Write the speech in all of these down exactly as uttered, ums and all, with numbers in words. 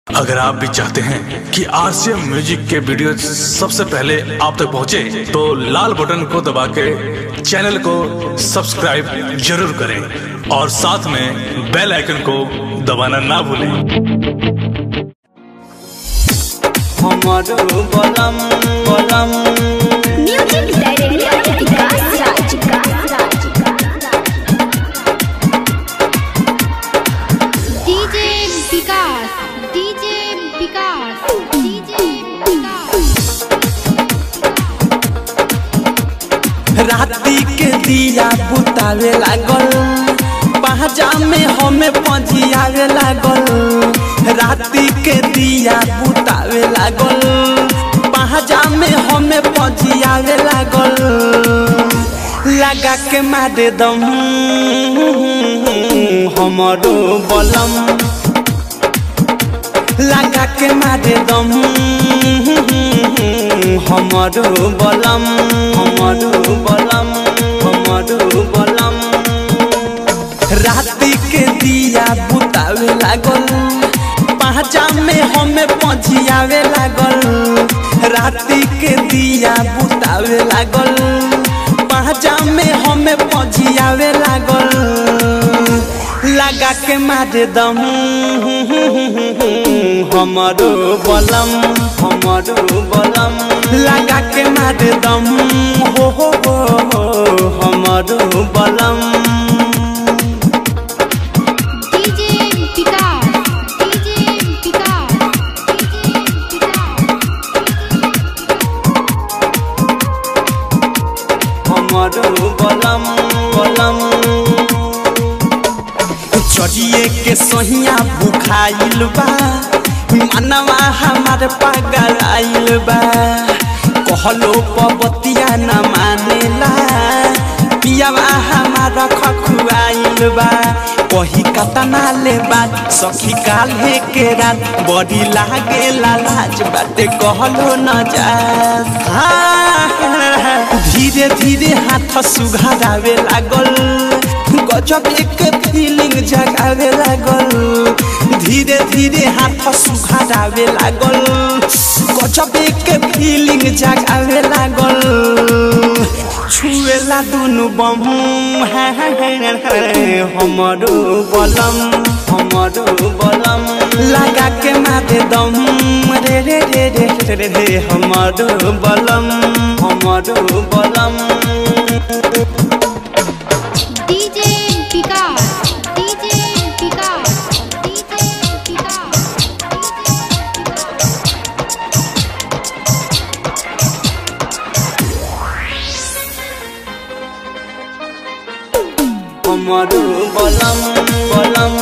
अगर आप भी चाहते हैं कि आरसीएम म्यूजिक के वीडियो सबसे पहले आप तक पहुंचे, तो लाल बटन को दबा के चैनल को सब्सक्राइब जरूर करें और साथ में बेल आइकन को दबाना ना भूलें। हमारो बलम बलम म्यूजिक डायरेक्टर विकास राज का DJ Vikas DJ Vikas DJ Vikas राती के दिया बुतावे लागल, पहजा में हमें पजियावे लागल। राती के दिया बुतावे लागल, पहजा में हमें पजियावे लागल। लगा के मारे दम हमारो बलम, लगा के मारे दम हमारो बलम, हमारो बलम, हमारो बलम। राती के दिया बुतावे लागल, पहचा में हमें पजियावे लागल। राती के दिया बुतावे लागल, पहचा में हमें पजियावे लागल। लगा के मारे दम हमारो बलम, हमारो बलम। लगा के मारे दम हो हो हो हमारो बलम। DJ Vikas DJ Vikas DJ हमारो बलम बलम। चढ़िए के सहिया भूखाइल बा, मनवा हमार पागल आइल बा। कहलो पबतिया न मानेला, पियावा हमारा खखुआइल बा। कही कतना ले बात सखी काल्हे के रात, बड़ी लागे लाज बाटे कहलो न जा। धीरे धीरे हाथ सुघारावे लागल, गजब एक फीलिंग जगावे लागल। धीरे धीरे हाथ सुघारावे लागल, गजब एक फीलिंग जगावे लागल। छुएला दुनु बम हमारो बलम, हमारो बलम। लगा के मारे दम रे रे रे रे रे रे हमारो बलम, हमारो बलम। DJ Vikas DJ Vikas DJ Vikas हमारो बलम बलम।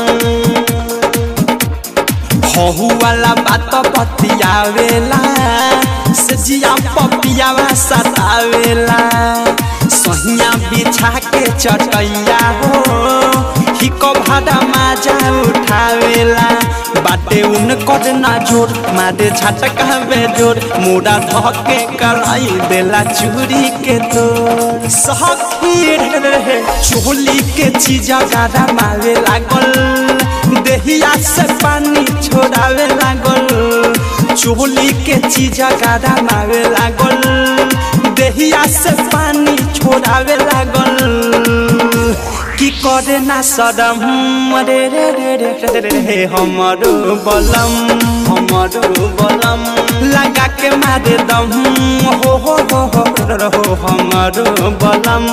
हहु वाला बात बतियावेला, सजिया पपियावा सतावेला। सहिया बिछा के चटैया हो, हिको भाड़ा माजा उठावेला। बाटे उन कर ना जोर, मारे झटका बेजोर। मुड़ा धके कराई देला चूरी के तोर। सखी रहे चोली के चीजा गारा मारे लागल, देहिया से पानी छोड़ावे लागल। चोली के चीजा गारा मारे लागल, देहिया से पानी छोड़ावे लागल। की करे ना सदम रे रे रे रे रे रे हमारो बलम, हमारो बलम। लगा के मारे दम हो हो हो हो हमारो बलम।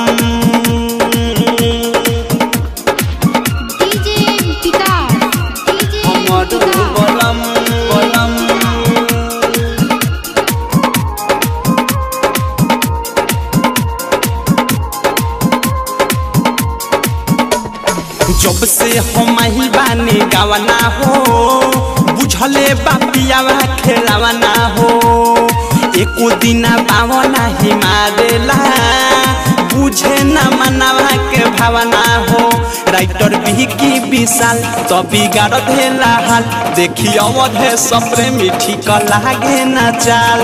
डीजे विकास डीजे हमारो बलम बलम। जब से हम ही बानी गावना हो, बुझले बापियावा खेलावना हो। एको दिना पावना ही मारेला, बुझे न मनावा के भावना हो। राइटर भी की विशाल तो बिगाड़ देला हाल, देखी अवधे सप्रेमी ठीक लागे न चाल।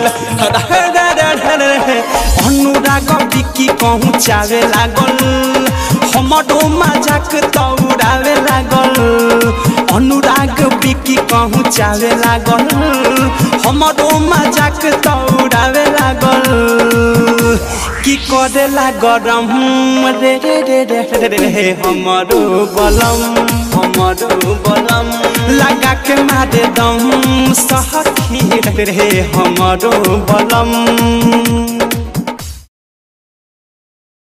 अनुराग बिकी कहूँ चावे लागल, हमारो मजाक तौरावे लागल। अनुराग बिकी कहूँ चावे लागल हमरो मजाक तौरावे लागल की करेला गरम रे रे रे रे रे रे हमरो बलम हमरो बलम लगा के मारे दम सखी रे हमरो बलम।